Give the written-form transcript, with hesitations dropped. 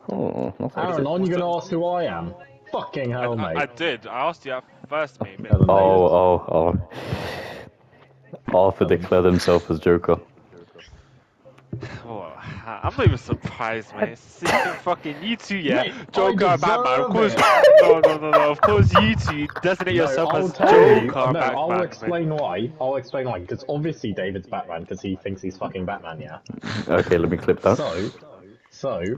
Oh, no Aaron, thanks. aren't you gonna ask who I am? Fucking hell, I mate. did. I asked you at first, mate. Better than David. Oh. Arthur declared himself as Joker. Oh, I'm not even surprised, man. See, fucking you two, yeah. Mate, I Joker and Batman. Of deserve course. it! No. Of course, you two designate No, yourself I'll as tell you. Joker and No, I'll Batman, man. explain why. I'll explain why. Because obviously David's Batman because he thinks he's fucking Batman, yeah? Okay, let me clip that. So,